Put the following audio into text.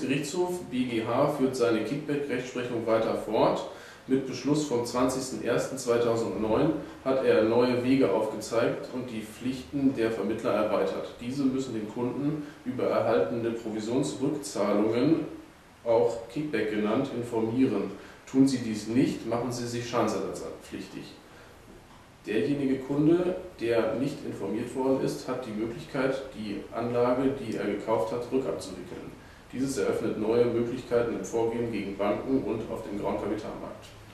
Bundesgerichtshof BGH führt seine Kickback-Rechtsprechung weiter fort. Mit Beschluss vom 20.01.2009 hat er neue Wege aufgezeigt und die Pflichten der Vermittler erweitert. Diese müssen den Kunden über erhaltene Provisionsrückzahlungen, auch Kickback genannt, informieren. Tun sie dies nicht, machen sie sich schadensersatzpflichtig. Derjenige Kunde, der nicht informiert worden ist, hat die Möglichkeit, die Anlage, die er gekauft hat, rückabzuwickeln. Dieses eröffnet neue Möglichkeiten im Vorgehen gegen Banken und auf dem Grauen Kapitalmarkt.